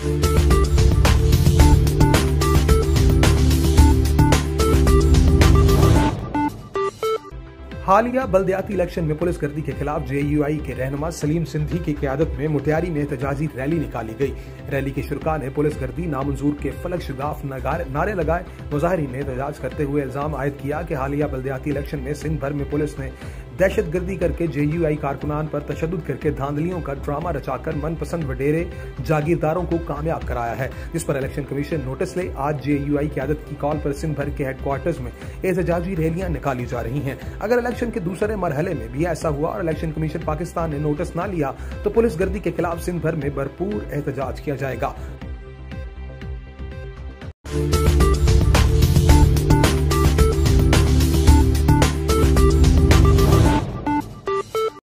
हालिया बल्दियाती इलेक्शन में पुलिस गर्दी के खिलाफ जेयूआई के रहनुमा सलीम सिंधी की क़यादत में मुटियारी में एहतजाजी रैली निकाली गई। रैली के शुरका ने पुलिस गर्दी नामंजूर के फलक शिगाफ नारे लगाए। मुजाहिरीन ने एहतजाज करते हुए इल्जाम आयद किया कि हालिया बल्दियाती इलेक्शन में सिंध भर में पुलिस ने दहशतगर्दी करके जेयूआई कारकुनान पर तशद्दुद करके धांधलियों का ड्रामा रचाकर मनपसंद वडेरे जागीरदारों को कामयाब कराया है, जिस पर इलेक्शन कमीशन नोटिस ले आज जेयूआई क़यादत की कॉल पर सिंध भर के हेडक्वार्टर्स में एहतजाजी रैलियां निकाली जा रही हैं। अगर इलेक्शन के दूसरे मरहले में भी ऐसा हुआ और इलेक्शन कमीशन पाकिस्तान ने नोटिस न लिया तो पुलिस गर्दी के खिलाफ सिंध भर में भरपूर एहतजाज किया जाएगा।